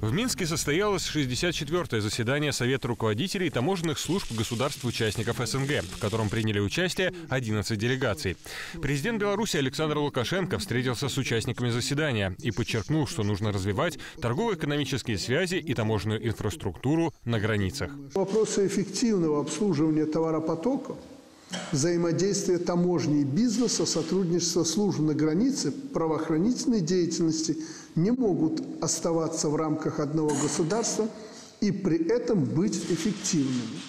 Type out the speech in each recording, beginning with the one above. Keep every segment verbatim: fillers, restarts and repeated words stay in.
В Минске состоялось шестьдесят четвёртое заседание Совета руководителей таможенных служб государств-участников СНГ, в котором приняли участие одиннадцать делегаций. Президент Беларуси Александр Лукашенко встретился с участниками заседания и подчеркнул, что нужно развивать торгово-экономические связи и таможенную инфраструктуру на границах. Вопросы эффективного обслуживания товаропотоков, взаимодействия таможни и бизнеса, сотрудничества служб на границе, правоохранительной деятельности не могут оставаться в рамках одного государства и при этом быть эффективными.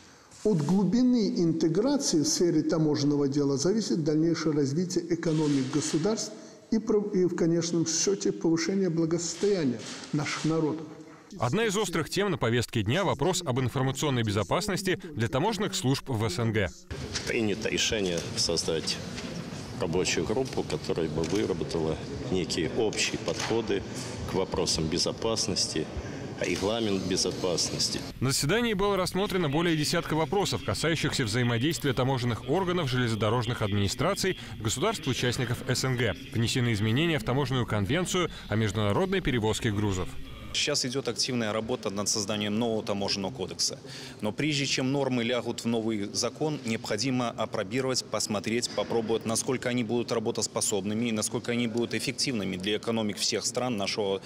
От глубины интеграции в сфере таможенного дела зависит дальнейшее развитие экономик государств и, и в конечном счете, повышение благосостояния наших народов. Одна из острых тем на повестке дня – вопрос об информационной безопасности для таможенных служб в СНГ. Принято решение создать рабочую группу, которая бы выработала некие общие подходы к вопросам безопасности, регламент безопасности. На заседании было рассмотрено более десятка вопросов, касающихся взаимодействия таможенных органов железнодорожных администраций государств-участников СНГ. Внесены изменения в таможенную конвенцию о международной перевозке грузов. Сейчас идет активная работа над созданием нового таможенного кодекса. Но прежде чем нормы лягут в новый закон, необходимо опробировать, посмотреть, попробовать, насколько они будут работоспособными и насколько они будут эффективными для экономик всех стран нашего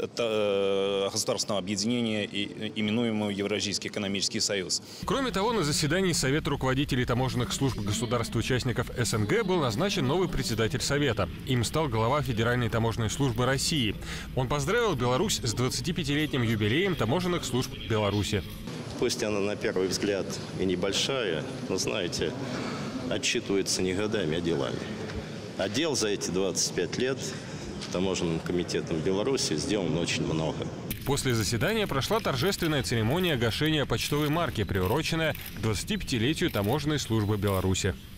государственного объединения, именуемого Евразийский экономический союз. Кроме того, на заседании Совета руководителей таможенных служб государств-участников СНГ был назначен новый председатель Совета. Им стал глава Федеральной таможенной службы России. Он поздравил Беларусь с двадцатипятилетним юбилеем таможенных служб Беларуси. Пусть она на первый взгляд и небольшая, но, знаете, отчитывается не годами, а делами. А дел за эти двадцать пять лет таможенным комитетом Беларуси сделано очень много. После заседания прошла торжественная церемония гашения почтовой марки, приуроченная к двадцатипятилетию таможенной службы Беларуси.